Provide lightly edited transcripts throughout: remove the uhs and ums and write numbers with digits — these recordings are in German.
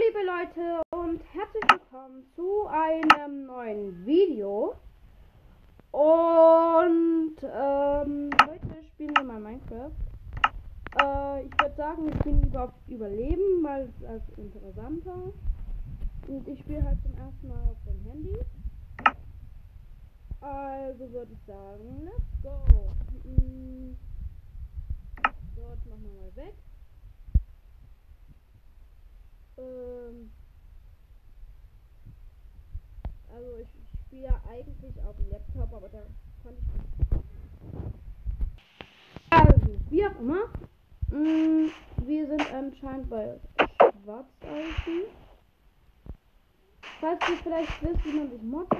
liebe Leute und herzlich willkommen zu einem neuen Video. Und heute spielen wir mal Minecraft. Ich würde sagen, wir spielen lieber auf Überleben, weil es als interessanter. Und ich spiele halt zum ersten Mal auf dem Handy. Also würde ich sagen, let's go. Dort machen wir mal weg. Also ich spiele ja eigentlich auf dem Laptop, aber da konnte ich nicht. Also, wie auch immer. Wir sind anscheinend bei Schwarzeisen. Falls ihr vielleicht wisst, wie man sich modden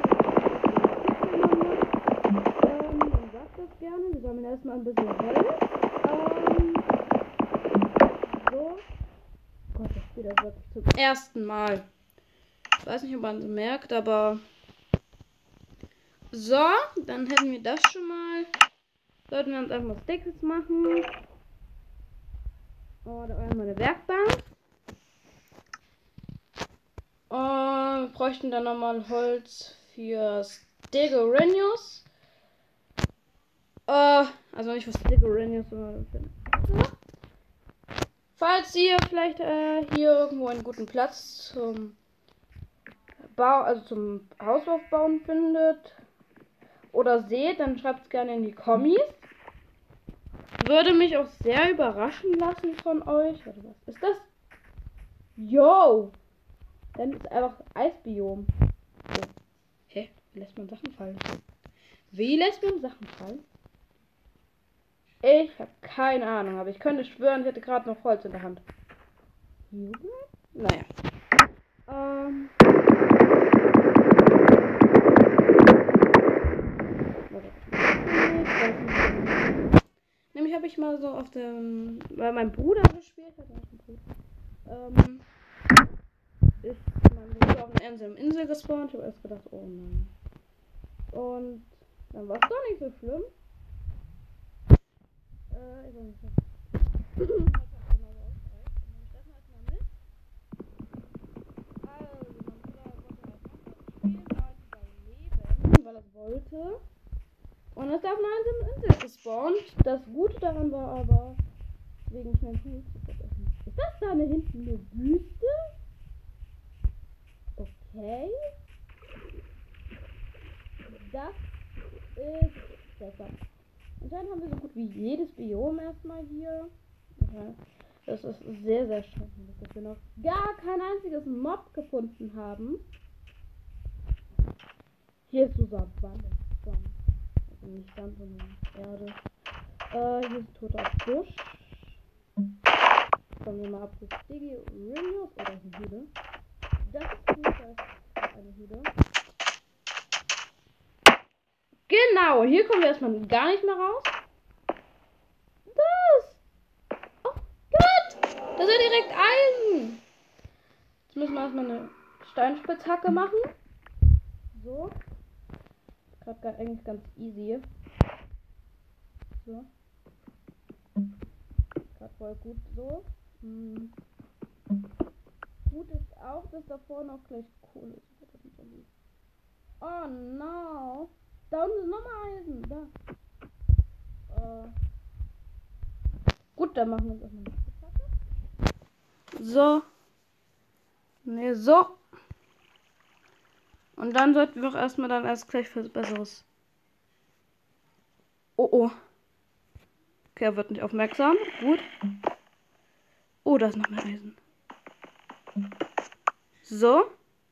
dann sagt das gerne. Wir sammeln erstmal ein bisschen Holz. So. Gott, ich spiele das wirklich zum ersten Mal. Ich weiß nicht, ob man es merkt, aber so, dann hätten wir das schon mal. Sollten wir uns einfach mal Sticks machen. Oder einmal eine Werkbank. Und wir bräuchten dann nochmal Holz für Stegorenius. Also nicht für Stegorenius, sondern für falls ihr vielleicht hier irgendwo einen guten Platz zum zum Hausaufbauen findet oder seht, dann schreibt es gerne in die Kommis. Würde mich auch sehr überraschen lassen von euch. Warte, was ist das? Yo! Dann ist einfach Eisbiom. So. Hä? Wie lässt man Sachen fallen? Wie lässt man Sachen fallen? Ich habe keine Ahnung, aber ich könnte schwören, ich hätte gerade noch Holz in der Hand. Naja. Nämlich habe ich mal so auf dem, weil mein Bruder gespielt hat, ist mein Bruder auf einer Insel gespawnt. Ich habe erst gedacht, oh nein. Und dann war es doch nicht so schlimm. Ich weiß nicht. Weil er wollte. Und es darf eine Insel gespawnt. Das Gute daran war aber, wegen schnell Tools. Ist das da hinten eine Wüste? Okay. Das ist seltsam. Anscheinend haben wir so gut wie jedes Biom erstmal hier. Okay. Das ist sehr, sehr schön, dass wir noch gar kein einziges Mob gefunden haben. Hier ist so Sand. Also nicht Sand, sondern Erde. Hier ist toter Busch. Schauen wir mal ab, das Stegorenius oder eine Hüde. Das ist gut, das ist eine Hüde. Genau, hier kommen wir erstmal gar nicht mehr raus. Das! Oh Gott! Das ist ja direkt Eisen! Jetzt müssen wir erstmal eine Steinspitzhacke machen. So. Gerade eigentlich ganz easy. So. Gerade voll gut so. Gut ist auch, dass da vorne auch gleich Kohle ist. Oh no! Da unten ist nochmal Eisen. Da. Gut, dann machen wir das mal. So. Ne, so. Und dann sollten wir auch erstmal dann erst gleich für Besseres. Oh. Okay, er wird nicht aufmerksam. Gut. Oh, da ist noch mehr Eisen. So.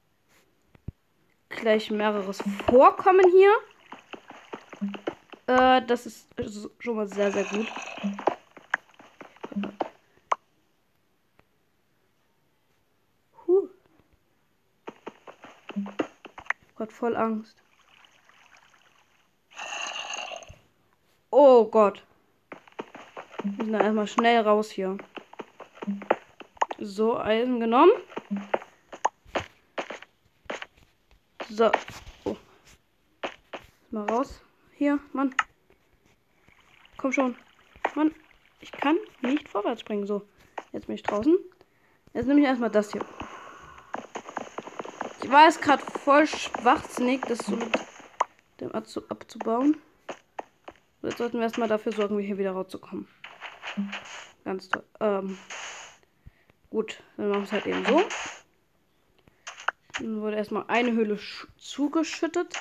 Gleich mehreres Vorkommen hier. Das ist schon mal sehr, sehr gut. Gott, voll Angst. Oh Gott. Wir müssen erstmal schnell raus hier. So, Eisen genommen. So. Oh. Mal raus. Hier, Mann. Komm schon. Mann, ich kann nicht vorwärts springen. So, jetzt bin ich draußen. Jetzt nehme ich erstmal das hier. Ich war jetzt gerade voll schwachsinnig, das so mit dem abzubauen. Jetzt sollten wir erstmal dafür sorgen, hier wieder rauszukommen. Ganz toll. Gut, dann machen wir es halt eben so. Dann wurde erstmal eine Höhle zugeschüttet.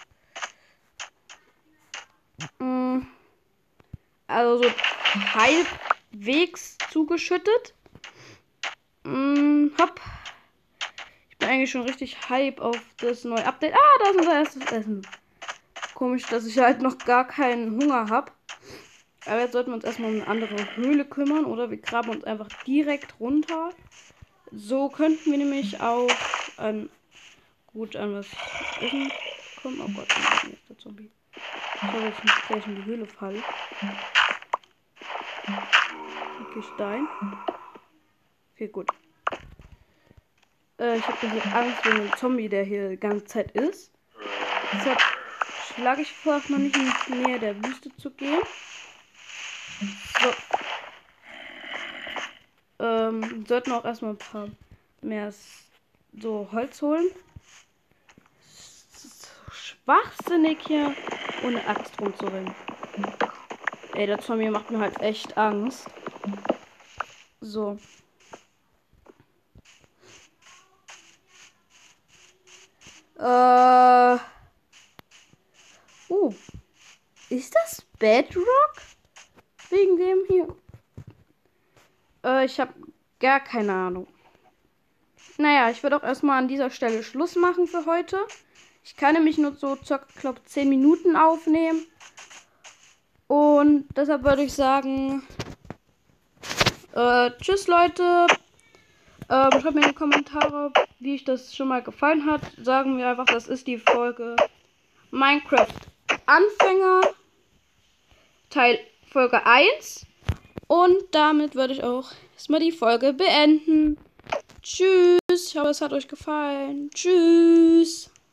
Also so halbwegs zugeschüttet. Hopp. Ich bin eigentlich schon richtig hype auf das neue Update. Ah, da ist unser erstes Essen. Komisch, dass ich halt noch gar keinen Hunger habe. Aber jetzt sollten wir uns erstmal um eine andere Höhle kümmern. Oder wir graben uns einfach direkt runter. So könnten wir nämlich auch gut an was essen kommen. Oh Gott, dann ist der Zombie. Ich glaube, jetzt nicht gleich in die Höhle fallen. Okay, Stein. Okay, gut. Ich habe hier Angst wegen dem Zombie, der hier die ganze Zeit ist. Deshalb schlage ich vor, mal nicht in die Nähe der Wüste zu gehen. So. Sollten auch erstmal ein paar mehr so Holz holen. Es ist so schwachsinnig hier ohne Axt rumzurennen. Ey, der Zombie macht mir halt echt Angst. So. Ist das Bedrock? Wegen dem hier? Ich habe gar keine Ahnung. Naja, ich würde auch erstmal an dieser Stelle Schluss machen für heute. Ich kann nämlich nur so circa, glaube 10 Minuten aufnehmen. Und deshalb würde ich sagen, tschüss Leute. Schreibt mir in die Kommentare, wie euch das schon mal gefallen hat. Sagen wir einfach, das ist die Folge Minecraft Anfänger Folge 1. Und damit würde ich auch erstmal die Folge beenden. Tschüss. Ich hoffe, es hat euch gefallen. Tschüss.